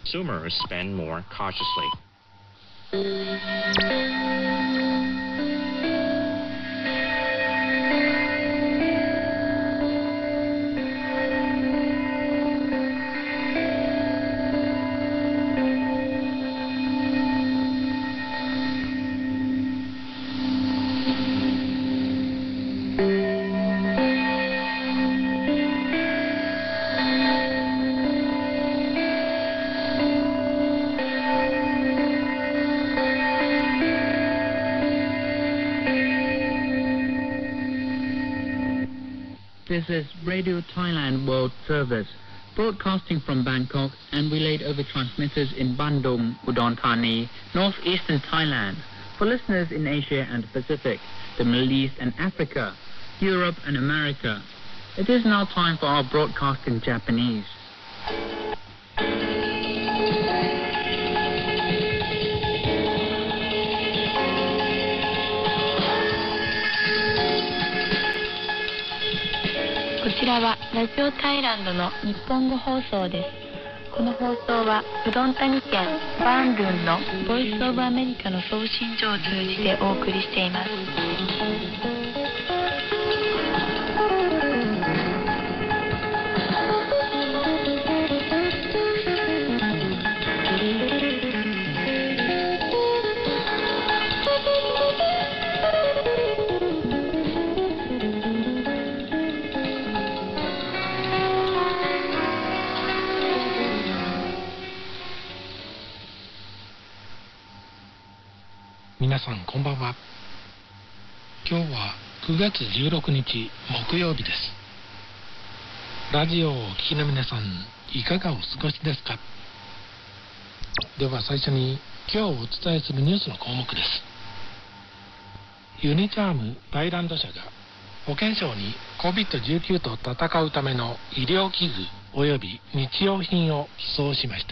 consumers spend more cautiously. This is Radio Thailand World Service, broadcasting from Bangkok and relayed over transmitters in Bandung, Udon Thani, northeastern Thailand, for listeners in Asia and Pacific, the Middle East and Africa, Europe and America. It is now time for our broadcast in Japanese. こちらはラジオタイランドの日本語放送です。この放送はうどん谷県バンドゥンのボイスオブアメリカの送信所を通じてお送りしています。 皆さんこんばんは。今日は9月16日木曜日です。ラジオをお聞きの皆さん、いかがお過ごしですか？では最初に今日お伝えするニュースの項目です。ユニチャームタイランド社が保健省に COVID-19 と戦うための医療器具及び日用品を寄贈しました。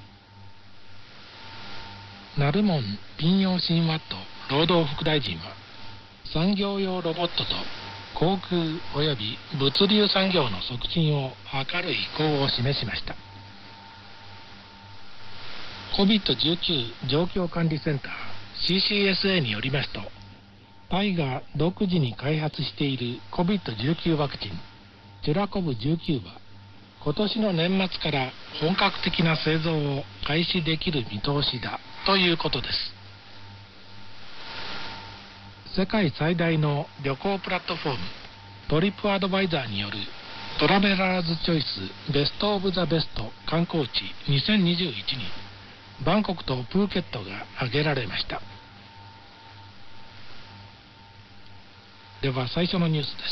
ナルモン・ピンヨーシンワット労働副大臣は、産業用ロボットと航空及び物流産業の促進を図る意向を示しました。COVID-19 状況管理センター CCSA によりますと、タイが独自に開発している COVID-19 ワクチンチュラコブ19は、今年の年末から本格的な製造を開始できる見通しだということです。世界最大の旅行プラットフォームトリップアドバイザーによるトラベラーズチョイスベストオブザベスト観光地2021にバンコクとプーケットが挙げられました。では最初のニュースです。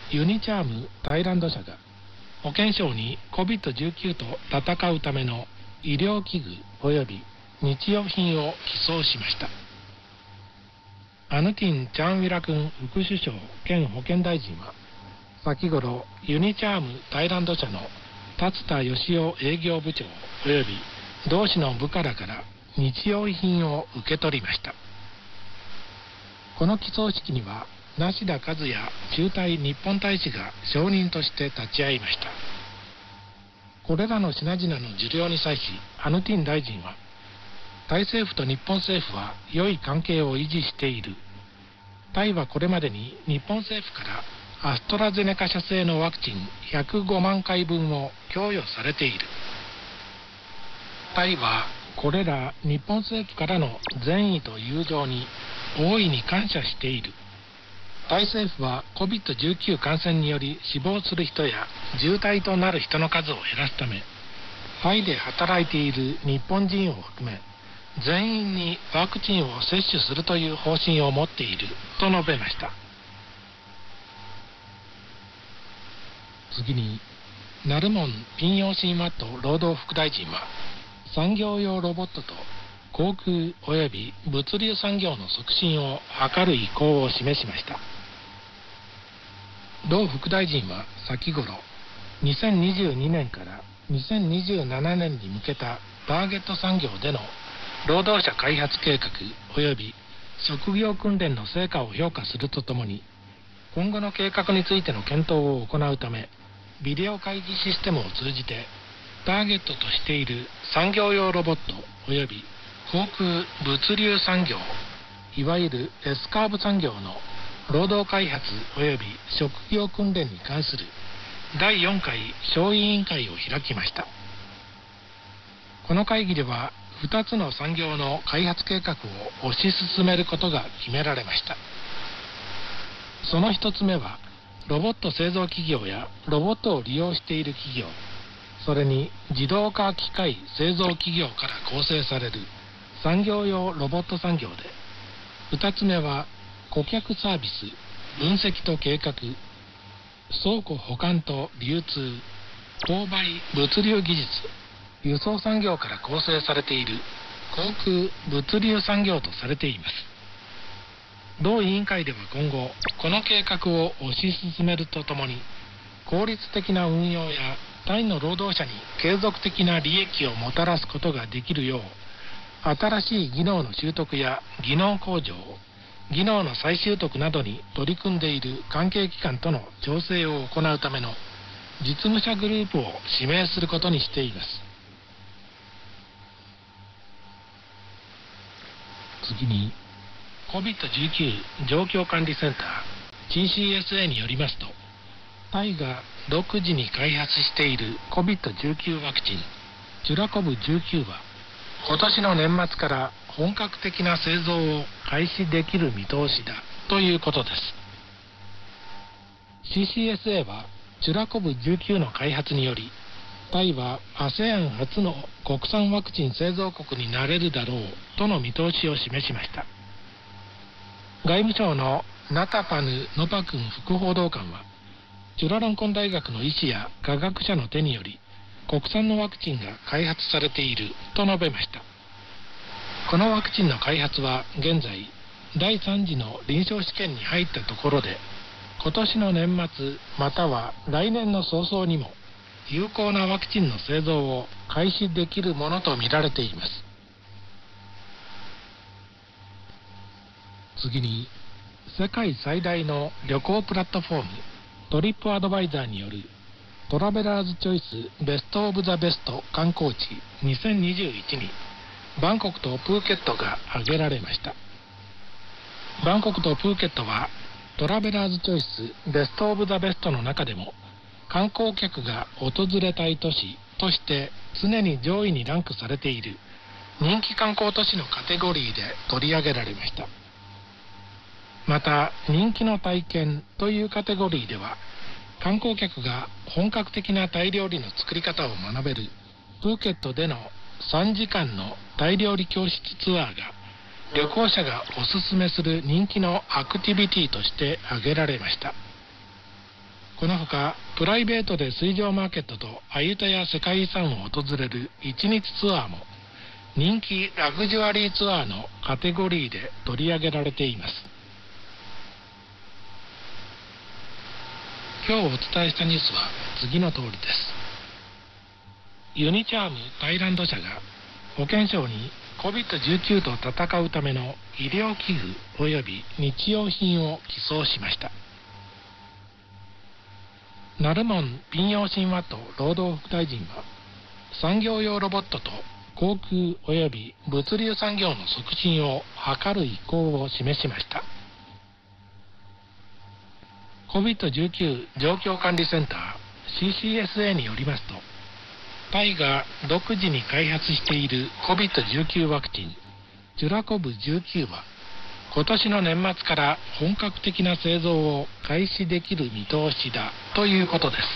ユニチャームタイランド社が保健省に COVID-19 と戦うための医療器具及び日用品を寄贈しました。アヌティン・チャンウィラ君副首相兼保健大臣は、先頃ユニチャームタイランド社の達田義雄営業部長及び同氏の部下らから日用品を受け取りました。この寄贈式には梨田和也駐タイ日本大使が証人として立ち会いました。これらの品々の受領に際し、アヌティン大臣は、タイ政府と日本政府は良い関係を維持している。タイはこれまでに日本政府からアストラゼネカ社製のワクチン105万回分を供与されている。タイはこれら日本政府からの善意と友情に大いに感謝している。タイ政府は COVID-19 感染により死亡する人や重体となる人の数を減らすため、タイで働いている日本人を含め全員にワクチンを接種するという方針を持っていると述べました。次に、ナルモン・ピンヨーシンワット労働副大臣は、産業用ロボットと航空及び物流産業の促進を図る意向を示しました。同副大臣は先頃、2022年から2027年に向けたターゲット産業での労働者開発計画及び職業訓練の成果を評価するとともに、今後の計画についての検討を行うため、ビデオ会議システムを通じてターゲットとしている産業用ロボット及び航空物流産業、いわゆる S カーブ産業の労働開発及び職業訓練に関する第4回小委員会を開きました。この会議では2つの産業の開発計画を推し進めることが決められました。その1つ目はロボット製造企業やロボットを利用している企業、それに自動化機械製造企業から構成される産業用ロボット産業で、2つ目は顧客サービス、分析と計画、倉庫保管と流通、購買物流技術、輸送産業から構成されている航空物流産業とされています。同委員会では今後この計画を推し進めるとともに、効率的な運用やタイの労働者に継続的な利益をもたらすことができるよう、新しい技能の習得や技能向上、技能の再習得などに取り組んでいる関係機関との調整を行うための実務者グループを指名することにしています。次に COVID-19 状況管理センター CCSA によりますと、タイが独自に開発している COVID-19 ワクチンチュラコブ19は今年の年末から本格的な製造を開始できる見通しだということです。 CCSA はチュラコブ19の開発により、タイは ASEAN 初の国産ワクチン製造国になれるだろうとの見通しを示しました。外務省のナタパヌ・ノパクン副報道官は、チュラロンコン大学の医師や科学者の手により国産のワクチンが開発されていると述べました。このワクチンの開発は現在第3次の臨床試験に入ったところで、今年の年末または来年の早々にも有効なワクチンの製造を開始できるものとみられています。次に、世界最大の旅行プラットフォームトリップアドバイザーによるトラベラーズチョイスベストオブザベスト観光地2021にバンコクとプーケットが挙げられました。バンコクとプーケットはトラベラーズチョイスベストオブザベストの中でも観光客が訪れたい都市として常に上位にランクされている人気観光都市のカテゴリーで取り上げられました。また人気の体験というカテゴリーでは、観光客が本格的なタイ料理の作り方を学べるプーケットでの3時間のタイ料理教室ツアーが旅行者がおすすめする人気のアクティビティとして挙げられました。このほかプライベートで水上マーケットとアユタヤ世界遺産を訪れる1日ツアーも人気ラグジュアリーツアーのカテゴリーで取り上げられています。今日お伝えしたニュースは次の通りです。ユニチャームタイランド社が保健省に COVID-19 と戦うための医療器具及び日用品を寄贈しました。ナルモン・ピンヨーシンワト労働副大臣は、産業用ロボットと航空及び物流産業の促進を図る意向を示しました。COVID-19 状況管理センター CCSA によりますと、タイが独自に開発している COVID-19 ワクチンチュラコブ19は今年の年末から本格的な製造を開始できる見通しだということです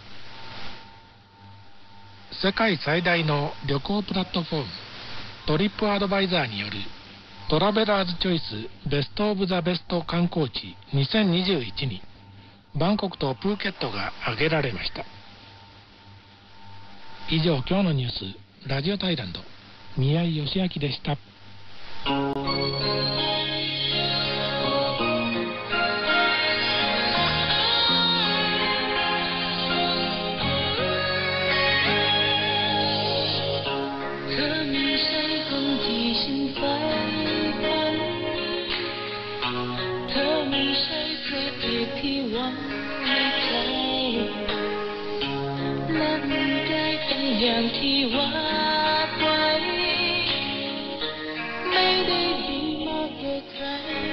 。世界最大の旅行プラットフォームトリップアドバイザーによるトラベラーズチョイスベストオブザベスト観光地2021にバンコクとプーケットが挙げられました。以上、今日のニュースラジオタイランド宮井義明でした。 อย่างวาดไว้ไม่ได้ดีมากกว่าใคร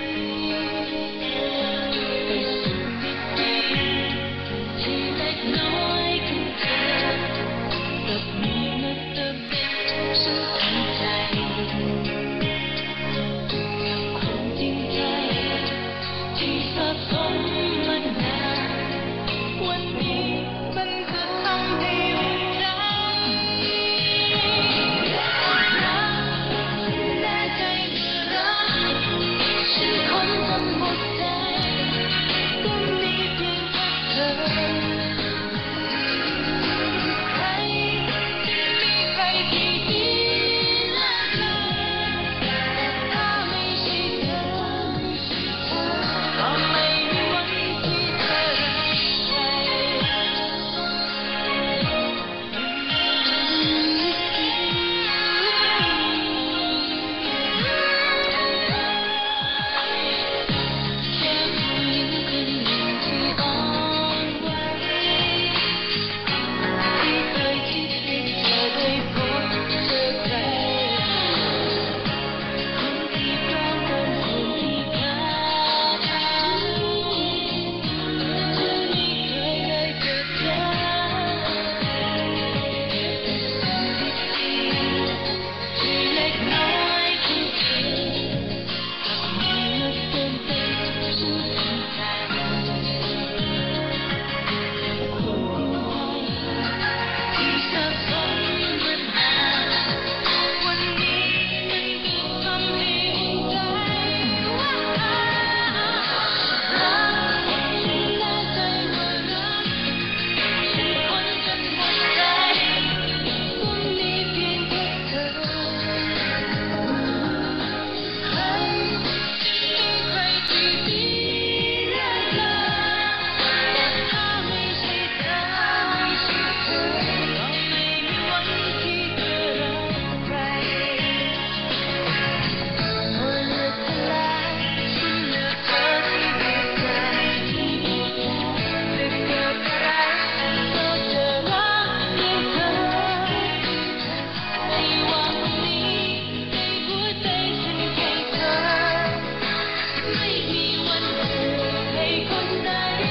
แต่สิ่งดีๆที่เล็กน้อยของเธอกลับมีมาเติมเต็มฉันทั้งใจความจริงใจที่สะสมมานานวันนี้มันจะทำให้อุ่นใจรักแน่ใจเมื่อรักฉันคนจนหมดใจก็มีเพียงแค่เธอใครมีใครที่ดีเลิศเลอแต่ถ้าไม่ใช่เธอก็ไม่มีวันที่เธอรักใครแค่ผู้หญิงคนหนึ่งที่อ่อนไหวที่เคยคิดให้เธอได้พบเจอใครคนที่พร้อมเป็นคนที่พาไปจะไม่เคยได้เจอเธอที่เล็กน้อยของเธอกลับมีมาเติมเต็มฉันทั้งใจความจริงใจที่สะสมมานานวันนี้มันจะทำให้อุ่นใจรักฉันแน่ใจว่ารักฉันคนจนหมดใจก็มีเพียงแค่เธอใครมีใครที่ดีเลิศเลอแต่ถ้าไม่ใช่เธอก็ไม่มีวันที่เธอรักใครเมื่อเลือกเธอแล้วฉันเลือกเธอที่ดีใจจะเกิดอะไรก็จะรักเพียงเธอที่วางวันนี้ในหัวใจฉันแค่เธอไม่มีวันอื่นให้คนใด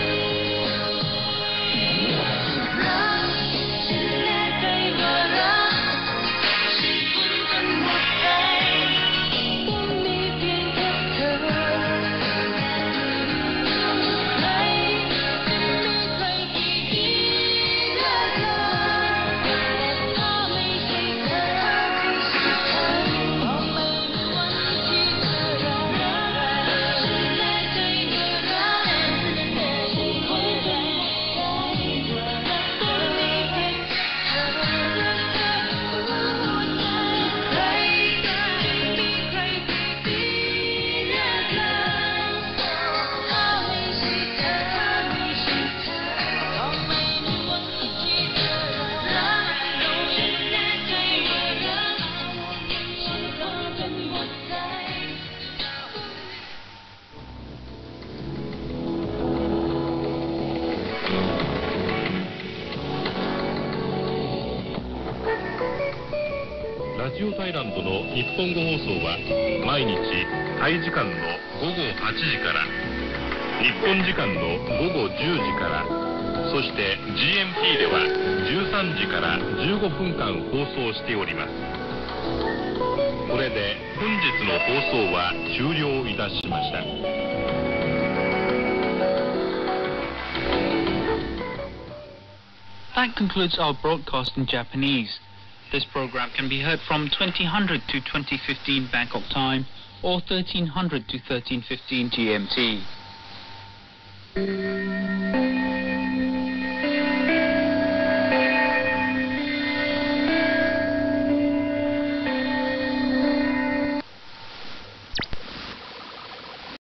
รักฉันแน่ใจว่ารักฉันคนจนหมดใจก็มีเพียงแค่เธอใครมีใครที่ดีเลิศเลอแต่ถ้าไม่ใช่เธอก็ไม่มีวันที่เธอรักฉันแน่ใจว่ารักฉันคนจนหมดใจก็มีเพียงแค่เธอใครมีใครที่ดีเลิศเลอถ้าไม่ใช่เธอก็ไม่มีวันที่เธอรักฉันแน่ใจว่ารักฉันคนจนหมดใจラジオタイランドの日本語放送は毎日タイ時間の午後8時から日本時間の午後10時からそして GMT では13時から15分間放送しております。これで本日の放送は終了いたしました。 That concludes our broadcast in Japanese. This program can be heard from 2000 to 2015 Bangkok time or 1300 to 1315 GMT.